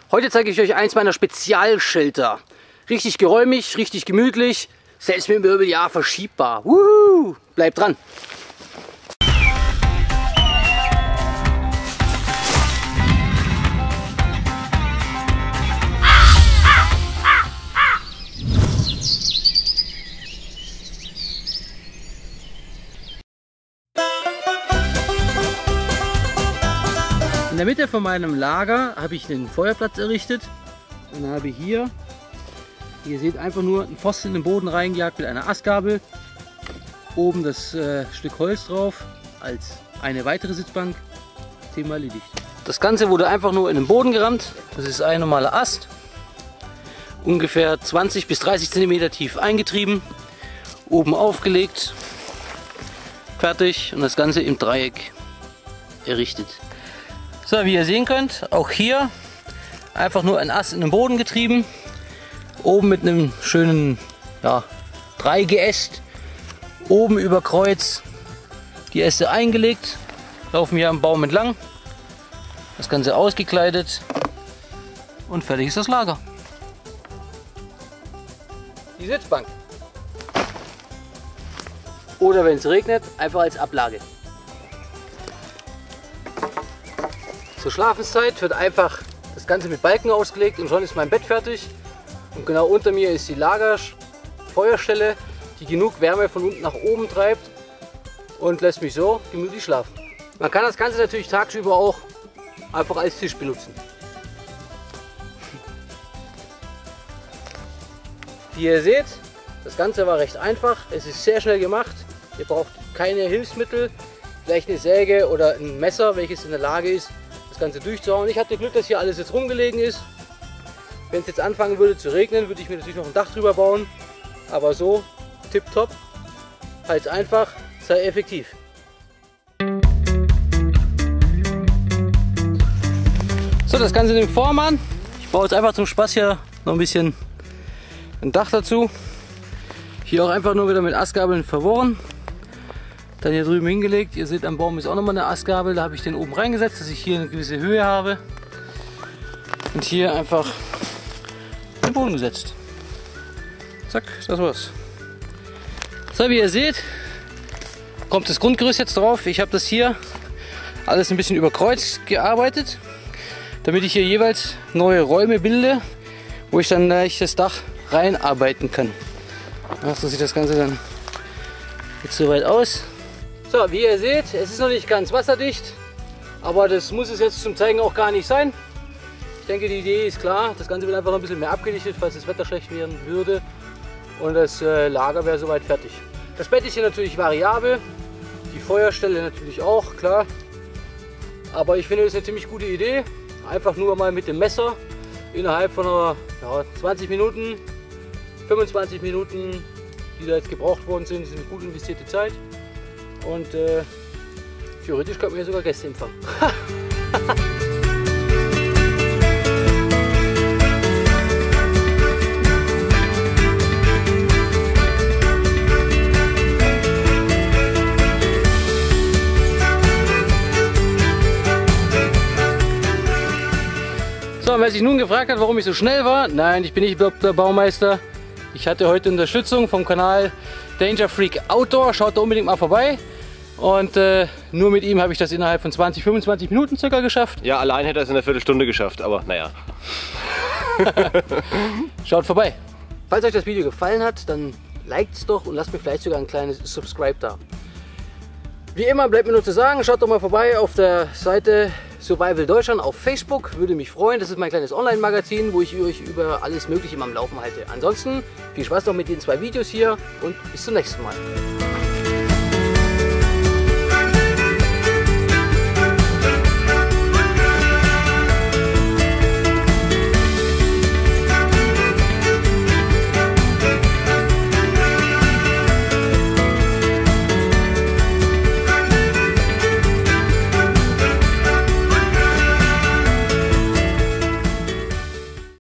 Heute zeige ich euch eins meiner Spezialshelter. Richtig geräumig, richtig gemütlich, selbst mit dem Möbeljahr verschiebbar. Wuhu! Bleibt dran! In der Mitte von meinem Lager habe ich den Feuerplatz errichtet und habe hier, wie ihr seht, einfach nur einen Pfosten in den Boden reingejagt mit einer Astgabel. Oben das Stück Holz drauf als eine weitere Sitzbank. Thema erledigt. Das Ganze wurde einfach nur in den Boden gerammt. Das ist ein normaler Ast. Ungefähr 20 bis 30 cm tief eingetrieben. Oben aufgelegt. Fertig und das Ganze im Dreieck errichtet. So, wie ihr sehen könnt, auch hier einfach nur ein Ast in den Boden getrieben. Oben mit einem schönen Dreigeäst. Oben über Kreuz die Äste eingelegt. Laufen hier am Baum entlang. Das Ganze ausgekleidet. Und fertig ist das Lager. Die Sitzbank. Oder wenn es regnet, einfach als Ablage. Zur Schlafenszeit wird einfach das Ganze mit Balken ausgelegt und schon ist mein Bett fertig. Und genau unter mir ist die Lagerfeuerstelle, die genug Wärme von unten nach oben treibt und lässt mich so gemütlich schlafen. Man kann das Ganze natürlich tagsüber auch einfach als Tisch benutzen. Wie ihr seht, das Ganze war recht einfach. Es ist sehr schnell gemacht. Ihr braucht keine Hilfsmittel, vielleicht eine Säge oder ein Messer, welches in der Lage ist, das Ganze durchzuhauen. Ich hatte Glück, dass hier alles jetzt rumgelegen ist. Wenn es jetzt anfangen würde zu regnen, würde ich mir natürlich noch ein Dach drüber bauen. Aber so, tipptopp, halt einfach, sei effektiv. So, das Ganze nimmt Form an. Ich baue jetzt einfach zum Spaß hier noch ein bisschen ein Dach dazu. Hier auch einfach nur wieder mit Astgabeln verworren. Dann hier drüben hingelegt. Ihr seht, am Baum ist auch nochmal eine Astgabel. Da habe ich den oben reingesetzt, dass ich hier eine gewisse Höhe habe. Und hier einfach den Boden gesetzt. Zack, das war's. So, wie ihr seht, kommt das Grundgerüst jetzt drauf. Ich habe das hier alles ein bisschen über Kreuz gearbeitet, damit ich hier jeweils neue Räume bilde, wo ich dann gleich das Dach reinarbeiten kann. Ja, so sieht das Ganze dann jetzt soweit aus. So, wie ihr seht, es ist noch nicht ganz wasserdicht, aber das muss es jetzt zum Zeigen auch gar nicht sein. Ich denke, die Idee ist klar. Das Ganze wird einfach noch ein bisschen mehr abgedichtet, falls das Wetter schlecht werden würde. Und das Lager wäre soweit fertig. Das Bett ist hier natürlich variabel, die Feuerstelle natürlich auch, klar. Aber ich finde, das ist eine ziemlich gute Idee. Einfach nur mal mit dem Messer innerhalb von 20 Minuten, 25 Minuten, die da jetzt gebraucht worden sind, ist eine gut investierte Zeit. Und theoretisch könnten wir sogar Gäste empfangen. So, wer sich nun gefragt hat, warum ich so schnell war, nein, ich bin nicht der Baumeister. Ich hatte heute Unterstützung vom Kanal Danger Freak Outdoor, schaut da unbedingt mal vorbei. Und nur mit ihm habe ich das innerhalb von 20-25 Minuten circa geschafft. Ja, allein hätte er es in einer Viertelstunde geschafft, aber naja. Schaut vorbei. Falls euch das Video gefallen hat, dann liked es doch und lasst mir vielleicht sogar ein kleines Subscribe da. Wie immer bleibt mir nur zu sagen, schaut doch mal vorbei auf der Seite Survival Deutschland auf Facebook, würde mich freuen. Das ist mein kleines Online-Magazin, wo ich euch über alles Mögliche am Laufen halte. Ansonsten viel Spaß noch mit den 2 Videos hier und bis zum nächsten Mal.